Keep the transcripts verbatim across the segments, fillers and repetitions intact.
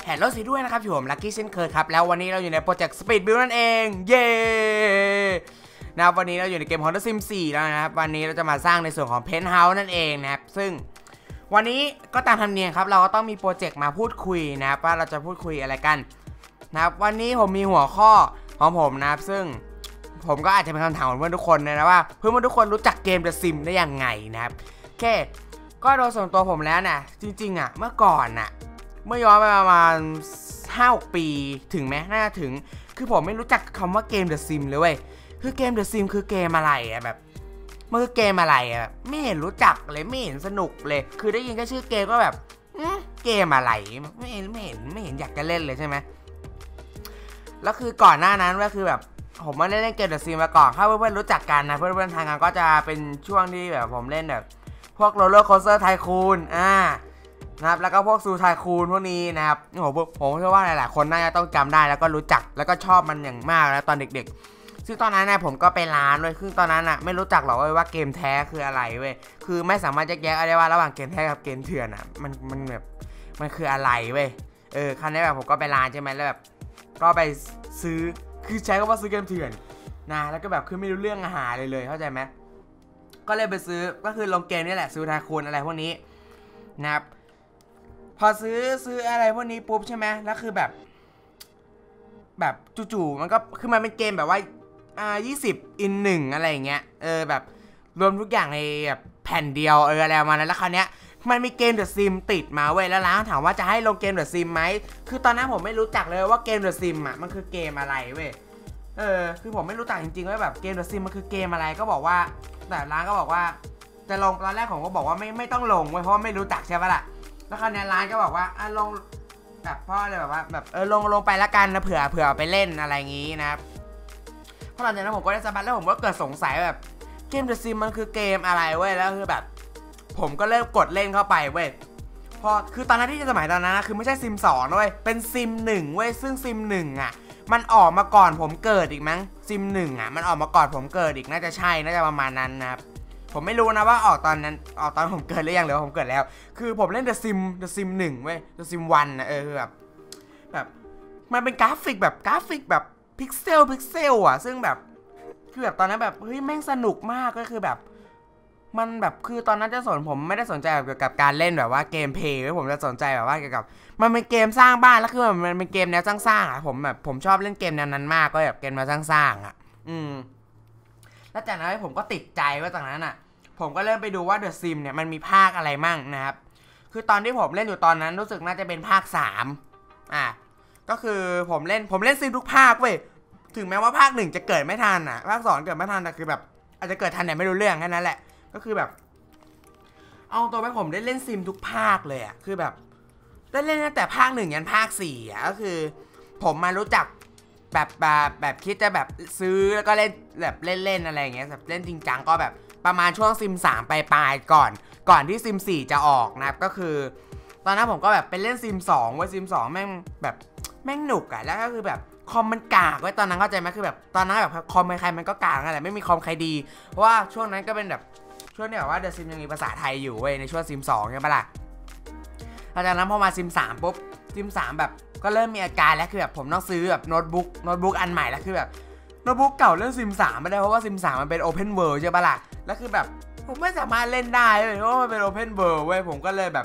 แฮลโหลสิด้วยนะครับผมลัคกี้เช่นเคยครับแล้ววันนี้เราอยู่ในโปรเจกต์สปีดบิลนั่นเองเย้นะครับวันนี้เราอยู่ในเกม Honda Sim สี่แล้วนะครับวันนี้เราจะมาสร้างในส่วนของเพนท์เฮาส์นั่นเองนะครับซึ่งวันนี้ก็ตามธรรมเนียมครับเราก็ต้องมีโปรเจกต์มาพูดคุยนะครับว่าเราจะพูดคุยอะไรกันนะครับวันนี้ผมมีหัวข้อของผมนะครับซึ่งผมก็อาจจะเป็นคำถามของเพื่อนทุกคนนะว่าเพื่อนทุกคนรู้จักเกม The Sim ได้ยังไงนะครับแค่ก็โดยส่วนตัวผมแล้วนะจริงๆอ่ะเมื่อก่อนน่ะเมื่อย้อนไปประมาณห้าหกปีถึงไหมน่าจะถึงคือผมไม่รู้จักคำว่าเกม The Sim เลยเว้ยคือเกม The Sim คือเกมอะไรอะแบบมันคือเกมอะไรอะไม่เห็นรู้จักเลยไม่เห็นสนุกเลยคือได้ยินแค่ชื่อเกมก็แบบเกมอะไรไม่เห็นไม่เห็นไม่เห็นอยากจะเล่นเลยใช่ไหมแล้วคือก่อนหน้านั้นก็คือแบบผมไม่ได้เล่นเกม The Sim มาก่อนถ้าเพื่อนๆรู้จักกันนะเพื่อนๆทางกันก็จะเป็นช่วงที่แบบผมเล่นแบบพวก Roller Coaster Tycoon อ่านะครับแล้วก็พวกซูไทคูนพวกนี้นะครับผมผมเชื่อว่าหลายๆคนน่าจะต้องจำได้แล้วก็รู้จักแล้วก็ชอบมันอย่างมากแล้วตอนเด็กๆซึ่งตอนนั้นนะผมก็ไปร้านเลยคือตอนนั้นอ่ะไม่รู้จักหรอกว่าเกมแท้คืออะไรเว้ยคือไม่สามารถแยกแยะได้ว่าระหว่างเกมแท้กับเกมเถื่อนอ่ะมันมันแบบมันคืออะไรเว้ยเออครั้งนี้แบบผมก็ไปร้านใช่ไหมแล้วแบบก็ไปซื้อคือใช้คำว่าซื้อเกมเถื่อนนะแล้วก็แบบคือไม่รู้เรื่องอาหารเลยเลยเข้าใจไหมก็เลยไปซื้อก็คือลงเกมนี่แหละซูไทคูนอะไรพวกนี้นะครับพอซื้อซื้ออะไรพวกนี้ปุ๊บใช่ไหมแล้วคือแบบแบบจู่ๆมันก็คือมันเป็นเกมแบบว่าอ่ายี่สิบอินหนึ่งอะไรอย่างเงี้ยเออแบบรวมทุกอย่างในแบบแผ่นเดียวเอออะไรมาแล้วแล้วคราวเนี้ยมันมีเกม The Sim ติดมาเว้ยแล้วร้านถามว่าจะให้ลงเกม The Sim ไหมคือตอนนั้นผมไม่รู้จักเลยว่าเกม The Sim อ่ะมันคือเกมอะไรเว้ยเออคือผมไม่รู้จักจริงๆว่าแบบเกม The Sim มันคือเกมอะไรก็บอกว่าแต่ร้านก็บอกว่าจะลงตอนแรกผมก็บอกว่าไม่ไม่ต้องลงเว้ยเพราะว่าไม่รู้จักใช่ปะล่ะแล้วคราวนี้ร้านก็บอกว่าอ่ะลงแบบพ่อเลยแบบว่าแบบเออลงลงไปละกันนะเผื่อเผื่อไปเล่นอะไรอย่างงี้นะครับพอหลังจากนั้นผมก็ได้สัมผัสแล้วผมก็เกิดสงสัยแบบเกม The Sim มันคือเกมอะไรเว้ยแล้วคือแบบผมก็เริ่มกดเล่นเข้าไปเว้ยพอคือตอนนั้นที่สมัยตอนนั้นนะคือไม่ใช่ซิมสองนะเว้ยเป็นซิมหนึ่งเว้ยซึ่งซิมหนึ่งอ่ะมันออกมาก่อนผมเกิดอีกมั้งซิมหนึ่งอ่ะมันออกมาก่อนผมเกิดอีกน่าจะใช่น่าจะประมาณนั้นนะครับผมไม่รู้นะว่าออกตอนนั้นออกตอนผมเกิดหรือยังหรือว่าผมเกิดแล้วคือผมเล่น The Sim The Sim หนึ่งเว้ย The Sim วันนะเออแบบแบบมันเป็นกราฟิกแบบกราฟิกแบบพิกเซลพิกเซลอ่ะซึ่งแบบคือแบบตอนนั้นแบบเฮ้ยแม่งสนุกมากก็คือแบบมันแบบคือตอนนั้นจะสนผมไม่ได้สนใจเกี่ยวกับการเล่นแบบว่าเกมเพลย์ผมจะสนใจแบบว่าเกี่ยวกับมันเป็นเกมสร้างบ้านแล้วคือมันเป็นเกมแนวสร้างๆอ่ะผมแบบผมชอบเล่นเกมแนวนั้นมากก็แบบเกมแนวสร้างๆอ่ะอืมแล้วจากนั้นผมก็ติดใจว่าจากนั้นอ่ะผมก็เริ่มไปดูว่า The Sim เนี่ยมันมีภาคอะไรมั่งนะครับคือตอนที่ผมเล่นอยู่ตอนนั้นรู้สึกน่าจะเป็นภาคสามอ่ะก็คือผมเล่นผมเล่นซิมทุกภาคเว้ยถึงแม้ว่าภาคหนึ่งจะเกิดไม่ทันอ่ะภาคสองเกิดไม่ทันแต่คือแบบอาจจะเกิดทันแต่ไม่รู้เรื่องแค่นั้นแหละก็คือแบบเอาตัวไปผมได้เล่นซิมทุกภาคเลยอ่ะคือแบบได้เล่นตั้งแต่ภาคหนึ่งยันภาคสี่อ่ะก็คือผมมารู้จักแบบแบบแบบคิดจะแบบซื้อแล้วก็เล่นแบบเล่นๆอะไรอย่างเงี้ยแบบเล่นจริงจังก็แบบประมาณช่วงซิมสามปลายๆก่อนก่อนที่ซิมสี่จะออกนะครับก็คือตอนนั้นผมก็แบบไปเล่นซิมสองไว้ซิมสองแม่งแบบแม่งหนุกอ่ะแล้วก็คือแบบคอมมันกากไว้ตอนนั้นเข้าใจไหมคือแบบตอนนั้นแบบคอมใครมันก็กากนั่นแหละไม่มีคอมใครดีเพราะว่าช่วงนั้นก็เป็นแบบช่วงนี้แบบว่า The Sim ยังมีภาษาไทยอยู่เว้ยในช่วงซิมสองใช่ปะล่ะหลังจากนั้นพอมาซิมสามปุ๊บซิมสามแบบก็เริ่มมีอาการแล้วคือแบบผมต้องซื้อแบบโน้ตบุ๊กโน้ตบุ๊กอันใหม่แล้วคือแบบโน้ตบุ๊กเก่าเล่นซิมสามไม่ได้เพราะว่าซิมสามมันเป็น Open World ใช่ปะล่ะแล้วคือแบบผมไม่สามารถเล่นได้เลยเพราะว่ามันเป็น Open World เว้ยผมก็เลยแบบ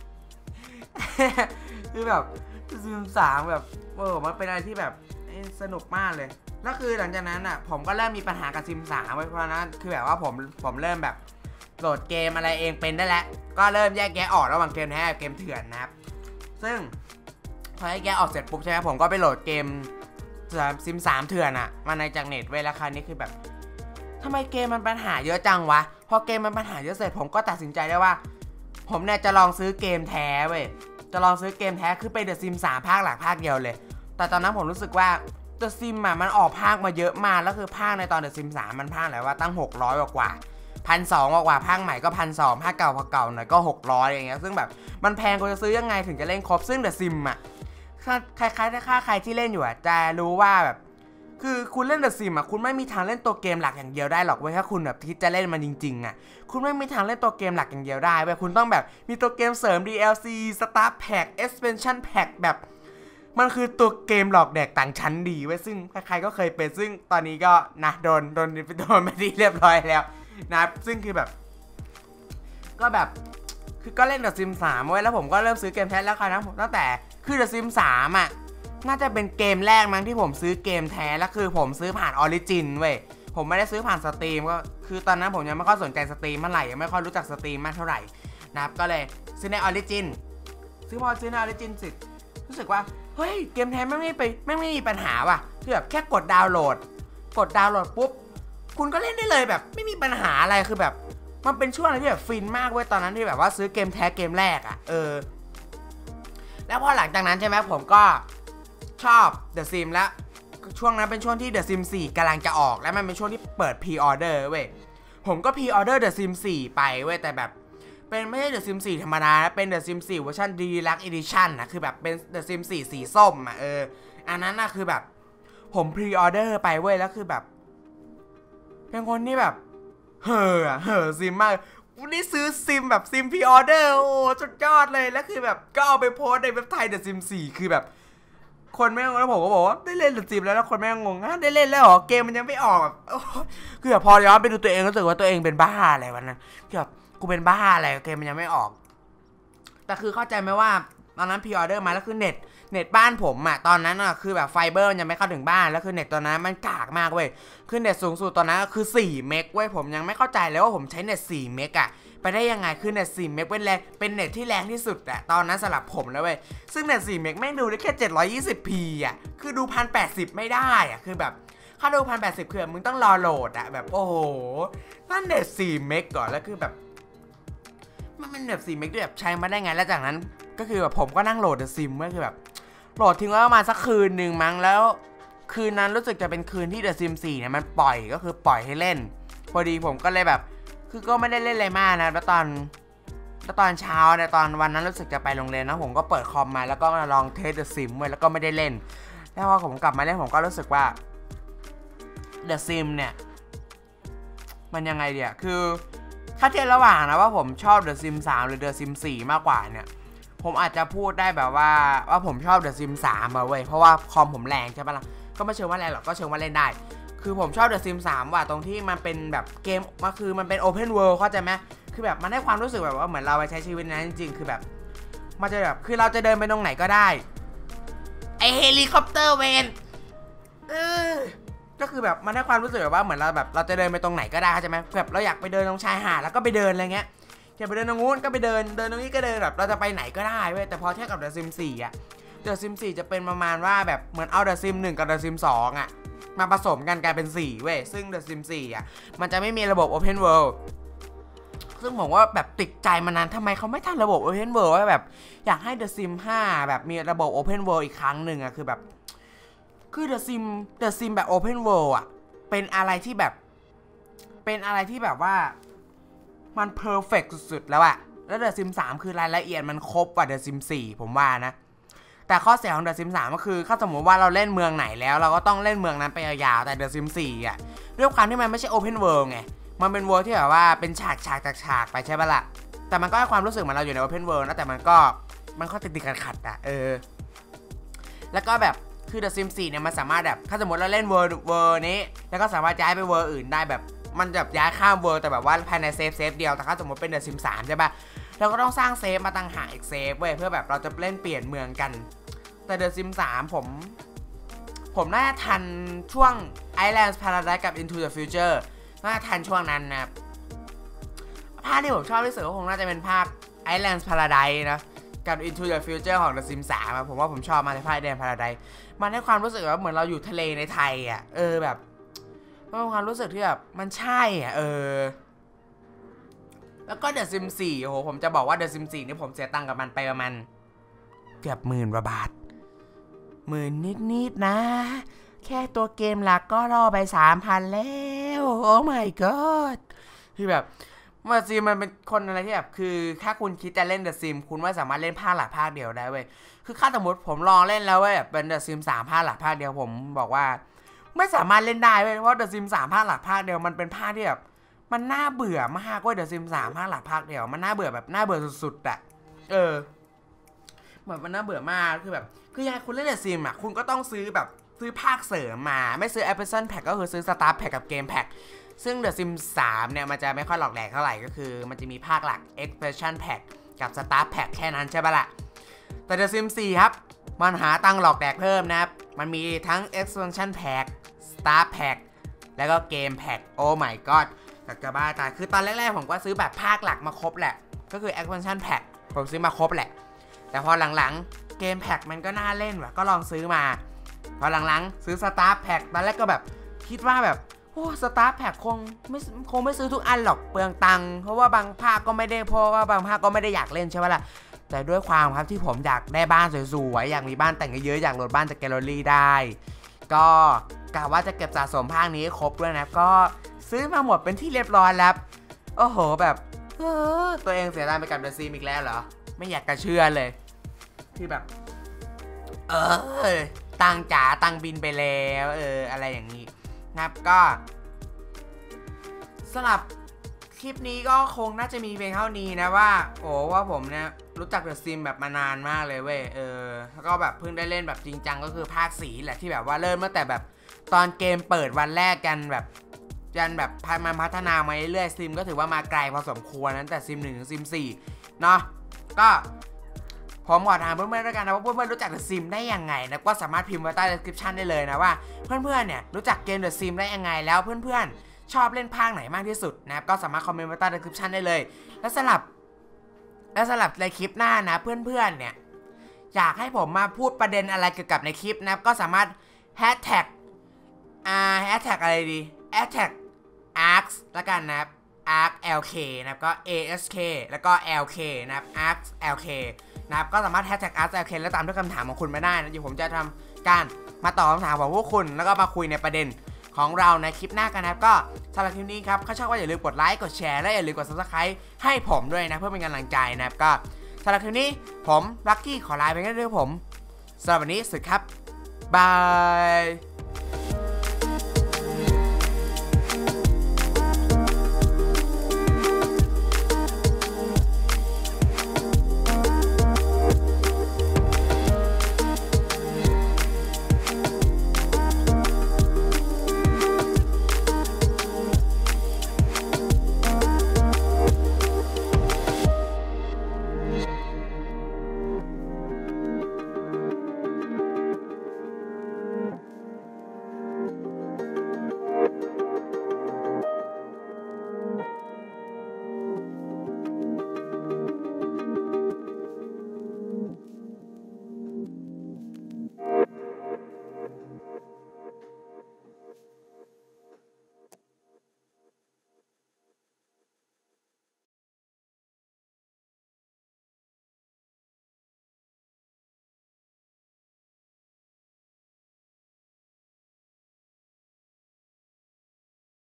คือแบบซิมสามแบบโอ้มันเป็นอะไรที่แบบสนุกมากเลยแล้วคือหลังจากนั้นอ่ะผมก็เริ่มมีปัญหากับซิมสามเพราะนั้นคือแบบว่าผมผมเริ่มแบบโหลดเกมอะไรเองเป็นได้แล้วก็เริ่มแยกแยะออกระหว่างเกมแท้กับเกมเถื่อนนะครับซึ่งพอแยกแยะออกเสร็จปุ๊บใช่ไหมผมก็ไปโหลดเกมซิมสามเถื่อนอ่ะมาในจากเน็ตเว้ยแล้วคราวนี้คือแบบทำไมเกมมันปัญหาเยอะจังวะพอเกมมันปัญหาเยอะเสร็จผมก็ตัดสินใจได้ว่าผมเนี่ยจะลองซื้อเกมแท้เว้ยจะลองซื้อเกมแท้คือไป The Sim สามภาคหลักภาคเดียวเลยแต่ตอนนั้นผมรู้สึกว่า The Sim อ่ะมันออกภาคมาเยอะมากแล้วคือภาคในตอน The Sim สามมันภาคอะไรว่าตั้งหกร้อยกว่ากว่า หนึ่งพันสองร้อย กว่าภาคใหม่ก็ หนึ่งพันสองร้อย ภาคเก่าภาคเก่าหน่อยก็หกร้อยอย่างเงี้ยซึ่งแบบมันแพงกว่าจะซื้อยังไงถึงจะเล่นครบซึ่ง The Sim อ่ะใครๆถ้าใครที่เล่นอยู่อ่ะจะรู้ว่าแบบคือคุณเล่น The Sim อ่ะคุณไม่มีทางเล่นตัวเกมหลักอย่างเดียวได้หรอกเว้ยถ้าคุณแบบคิดจะเล่นมันจริงๆอ่ะคุณไม่มีทางเล่นตัวเกมหลักอย่างเดียวได้เว้ยคุณต้องแบบมีตัวเกมเสริม ดี แอล ซี Start Pack Expansion Pack แบบมันคือตัวเกมหลอกแดกต่างชั้นดีเว้ยซึ่งใครๆก็เคยเป็นซึ่งตอนนี้ก็นะโดนโดนโดนไปที่เรียบร้อยแล้วนะซึ่งคือแบบก็แบบคือก็เล่น The Sims สามเว้ยแล้วผมก็เริ่มซื้อเกมแท้แล้วครับนะตั้งแต่คือ The Sims สามอ่ะน่าจะเป็นเกมแรกมั้งที่ผมซื้อเกมแท้แล้วคือผมซื้อผ่าน Origin เว้ยผมไม่ได้ซื้อผ่านสตรีมก็คือตอนนั้นผมยังไม่ค่อยสนใจสตรีมเมื่อไหร่ยังไม่ค่อยรู้จักสตรีมมากเท่าไหร่นะครับก็เลยซื้อใน Origin ซื้อพอซื้อใน Origin สิรู้สึกว่าเฮ้ยเกมแท้ไม่ไม่ไปไม่ไม่มีปัญหาว่ะคือแบบแค่กดดาวน์โหลดกดดาวน์โหลดปุ๊บคุณก็เล่นได้เลยแบบไม่มีปัญหาอะไรคือแบบมันเป็นช่วงอะไรที่แบบฟินมากเว้ยตอนนั้นที่แบบว่าซื้อเกมแท้เกมแรกอ่ะเออแล้วพอหลังจากนั้นใช่ไหมผมก็ชอบ The Sims แล้วช่วงนั้นเป็นช่วงที่ The Sims สี่กำลังจะออกแล้วมันเป็นช่วงที่เปิด Pre-order เว้ยผมก็ Pre-order The Sims สี่ไปเว้ยแต่แบบเป็นไม่ใช่ The Sims สี่ธรรมดาเป็น The Sims สี่เวอร์ชัน Deluxe Edition นะคือแบบเป็น The Sims สี่สีส้มอ่ะเอออันนั้นน่ะคือแบบผมพรีออเดอร์ไปเว้ยแล้วคือแบบเป็นคนที่แบบเห่อเห่อซิมมากวันนี้ซื้อซิมแบบซิมพรีออเดอร์โอ้สุดยอดเลยแล้วคือแบบก็เอาไปโพสในเว็บไทย The Sims สี่คือแบบคนแม่งแล้วผมก็บอกว่าได้เล่น The Sims แล้วแล้วคนแม่งงงได้เล่นแล้วเหรอเกมมันยังไม่ออกแบบคือแบบพอย้อนไปดูตัวเองรู้สึกว่าตัวเองเป็นบ้าอะไรวันนั้นคือแบบกูเป็นบ้าอะไรเกมมันยังไม่ออกแต่คือเข้าใจไหมว่าตอนนั้นพรีออเดอร์มาแล้วคือเน็ตเน็ตบ้านผมอะตอนนั้นอะคือแบบไฟเบอร์มันยังไม่เข้าถึงบ้านแล้วคือเน็ตตอนนั้นมันกากมากเว้ยคือเน็ตสูงสุดตอนนั้นก็คือสี่เมกเว้ยผมยังไม่เข้าใจเลยว่าผมใช้เน็ตสี่เมกอะไปได้ยังไงคือเน็ตสี่เมกเป็นแรงเป็นเน็ตที่แรงที่สุดอะตอนนั้นสำหรับผมแล้วเว้ยซึ่งเน็ตสี่เมกแม่งดูได้แค่ เจ็ดร้อยยี่สิบพี อะคือดู หนึ่งพันแปดสิบ ไม่ได้อะคือแบบถ้าดู หนึ่งพันแปดสิบ คือมึงต้องรอโหลดอะแบบโอ้โหนั่นเน็ตสี่เมกก่อนแล้วคือแบบมันเป็นเน็ตสี่เมกที่แบบใช้มาได้ไงแล้วจากนั้นก็คือแบบผมก็นั่งโหลด The Sims ก็คือแบบโหลดทิ้งไว้ประมาณสักคืนหนึ่งมั้งแล้วคืนนั้นรู้สึกจะเป็นคืนที่ The Sims สี่เนี่ยมันปล่อยก็คือปล่อยให้เล่นพอดีผมก็เลยแบบคือก็ไม่ได้เล่นอะไรมากนะแล้วตอนแล้วตอนเช้าเนี่ยตอนวันนั้นรู้สึกจะไปโรงเรียนนะผมก็เปิดคอมมาแล้วก็ลองเทส The Sims ไว้แล้วก็ไม่ได้เล่นแล้วพอผมกลับมาเล่นผมก็รู้สึกว่า The Sims เนี่ยมันยังไงเดียคือถ้าเทียบระหว่างนะว่าผมชอบ The Sims สามหรือ The Sims สี่มากกว่าเนี่ยผมอาจจะพูดได้แบบว่าว่าผมชอบ The Sims สามมาเว้ยเพราะว่าคอมผมแรงใช่ปะล่ะก็ไม่เชิงว่าแรงหรอกก็เชิงว่าเล่นได้คือผมชอบ The Sims สามว่ะตรงที่มันเป็นแบบเกมมันคือมันเป็น Open World เข้าใจไหมคือแบบมันให้ความรู้สึกแบบว่าเหมือนเราไปใช้ชีวิตนั้นจริงๆคือแบบมันจะแบบคือเราจะเดินไปตรงไหนก็ได้ไอเฮลิคอปเตอร์เวนเออก็คือแบบมันให้ความรู้สึกแบบว่าเหมือนเราแบบเราจะเดินไปตรงไหนก็ได้ใช่ไหมแบบเราอยากไปเดินตรงชายหาดแล้วก็ไปเดินอะไรเงี้ยอยากไปเดินตรงนู้นก็ไปเดินเดินตรงนี้ก็เดินแบบเราจะไปไหนก็ได้เว้ยแต่พอเทียบกับ The Sims สี่อ่ะ The Sims สี่จะเป็นประมาณว่าแบบเหมือนเอา The Sims หนึ่งกับ The Sims สองอ่ะมาผสมกันกลายเป็นสี่เว้ยซึ่ง The Sims สี่อ่ะมันจะไม่มีระบบ Open World ซึ่งผมว่าแบบติดใจมานานทำไมเขาไม่ทำระบบ Open World ว่าแบบอยากให้ The Sims ห้าแบบมีระบบ Open World อีกครั้งหนึ่งอ่ะคือแบบคือ The Sims The Sims แบบ Open World อ่ะเป็นอะไรที่แบบเป็นอะไรที่แบบว่ามันเพอร์เฟกต์สุดๆแล้วอะแล้ว The Sims สามคือรายละเอียดมันครบกว่า The Sims สี่ผมว่านะแต่ข้อเสียของ The Sims สามก็คือถ้าสมมติว่าเราเล่นเมืองไหนแล้วเราก็ต้องเล่นเมืองนั้นไปยาวๆแต่ The Sims สี่อะด้วยความที่มันไม่ใช่ Open World ไงมันเป็น World ที่แบบว่าเป็นฉากฉากจากฉากไปใช่ปะล่ะแต่มันก็ให้ความรู้สึกเหมือนเราอยู่ใน Open World นะแต่มันก็มันก็ติดๆขัดๆอะเออแล้วก็แบบคือ The Sims สี่เนี่ยมันสามารถแบบถ้าสมมติเราเล่น World World นี้แล้วก็สามารถย้ายไป World อื่นได้แบบมันแบบย้ายข้ามเวิร์แต่แบบว่าภายในเซฟเซฟเดียวแต่ถ้าสมมติเป็น The Sims สามใช่ป่ะเราก็ต้องสร้างเซฟมาตั้งหากอีกเซฟเว้ยเพื่อแบบเราจะเล่นเปลี่ยนเมืองกันแต่ The Sims สามผมผมน่าจะทันช่วง Islands Paradise กับ Into the Future น่าจะทันช่วงนั้นนะภาพที่ผมชอบที่สุดก็คงน่าจะเป็นภาพ Islands Paradise นะกับ Into the Future ของ The Sims สามผมว่าผมชอบมาในภาพ Islands Paradise มันให้ความรู้สึกว่าเหมือนเราอยู่ทะเลในไทยอ่ะเออแบบเป็นความรู้สึกที่แบบมันใช่อ่ะเออแล้วก็ The Sims สี่โอ้โหผมจะบอกว่า The Sims สี่นี่ผมเสียตังค์กับมันไปประมาณเกือบหมื่นกว่าบาทหมื่นนิดๆนะแค่ตัวเกมหลักก็รอไป สามพัน แล้วโอ้ my god คือแบบมาซีมันเป็นคนอะไรที่แบบคือถ้าคุณคิดจะเล่น The Sims คุณไม่สามารถเล่นภาคหลักภาคเดียวได้เว้ยคือถ้าสมมติผมลองเล่นแล้วเว้ยแบบเป็น The Sims สามภาคหลักภาคเดียวผมบอกว่าไม่สามารถเล่นได้เว้ยเพราะ The Sims สามภาคหลักภาคเดียวมันเป็นภาคที่แบบมันน่าเบื่อมากเว้ย The Sims สามภาคหลักภาคเดียวมันน่าเบื่อแบบน่าเบื่อสุดๆอะเออแบบมันน่าเบื่อมากคือแบบคือยังไงคุณเล่นแต่ซิมอ่ะคุณก็ต้องซื้อแบบซื้อภาคเสริมมาไม่ซื้อ Expansion Pack ก็คือซื้อ Start Pack กับ Game Pack ซึ่ง The Sims สามเนี่ยมันจะไม่ค่อยหลอกแหลกเท่าไหร่ก็คือมันจะมีภาคหลัก Expansion Pack กับ Start Pack แค่นั้นใช่ปะล่ะแต่ The Sims สี่ครับมันหาตังค์หลอกแหลกเพิ่มนะครับมันมีทั้ง Expansion Pack Start Pack แล้วก็ Game Pack โอ้ my god กับกระบ้าตายคือตอนแรกๆผมก็ซื้อแบบภาคหลักมาครบแหละก็คือ Expansion Pack ผมซื้อมาครบแหละแต่พอหลังๆ Game Pack มันก็น่าเล่นว่ะก็ลองซื้อมาพอหลังๆซื้อ Start Pack ตอนแรกก็แบบคิดว่าแบบโอ้สตาร์ทแพ็คคงไม่คงไม่ซื้อทุกอันหรอกเปลืองตังค์เพราะว่าบางภาคก็ไม่ได้เพราะว่าบางภาคก็ไม่ได้อยากเล่นใช่ไหมล่ะแต่ด้วยความครับที่ผมอยากได้บ้านสวยๆอยากมีบ้านแต่งเยอะๆอยากโหลดบ้านจากแกลเลอรี่ได้ก็กะว่าจะเก็บสะสมภาคนี้ครบด้วยนะก็ซื้อมาหมดเป็นที่เรียบร้อยแล้วโอ้โหแบบเออตัวเองเสียดายไปกับเดอะซีมอีกแล้วเหรอไม่อยากจะเชื่อเลยที่แบบเออตังจ๋าตังบินไปแล้วเอออะไรอย่างนี้นะครับก็สำหรับคลิปนี้ก็คงน่าจะมีเพียงเท่านี้นะว่าโอ้ว่าผมเนี่ยรู้จักเดอะซิมแบบมานานมากเลยเว้ยเออแล้วก็แบบเพิ่งได้เล่นแบบจริงจังก็คือภาคสีแหละที่แบบว่าเริ่มตั้งแต่แบบตอนเกมเปิดวันแรกกันแบบยันแบบมันพัฒนามาเรื่อยๆซิมก็ถือว่ามาไกลพอสมควรนั้นแต่ซิมหนึ่งถึงซิมสี่เนาะก็ผมขอถามเพื่อนๆด้วยกันนะว่าเพื่อนๆรู้จัก The Sims ได้ยังไงนะก็สามารถพิมพ์ไว้ใต้ description ได้เลยนะว่าเพื่อนๆเนี่ยรู้จักเกม The Sims ได้ยังไงแล้วเพื่อนๆชอบเล่นภาคไหนมากที่สุดนะครับก็สามารถคอมเมนต์ไว้ใต้ description ได้เลยและสำหรับและสำหรับในคลิปหน้านะเพื่อนๆเนี่ยอยากให้ผมมาพูดประเด็นอะไรเกี่ยวกับในคลิปนะก็สามารถ hashtag อ่า hashtag อะไรดี hashtag arx แล้วกันนะครับ arx lk นะครับก็ ask แล้วก็ lk นะครับ arx lkนะครับก็สามารถแฮชแท็ก อาร์ แอล เค แล้วตามด้วยคำถามของคุณมาได้นะเดี๋ยวผมจะทำการมาตอบคำถามของพวกคุณแล้วก็มาคุยในประเด็นของเราในคลิปหน้ากันนะครับก็สำหรับคลิปนี้ครับถ้าชอบก็อย่าลืมกดไลค์กดแชร์และอย่าลืมกด ซับสไครบ์ ให้ผมด้วยนะเพื่อเป็นกำลังใจนะครับก็สำหรับคลิปนี้ผมลัคกี้ขอลาไปกันด้วยผมสำหรับวันนี้สวัสดีครับบาย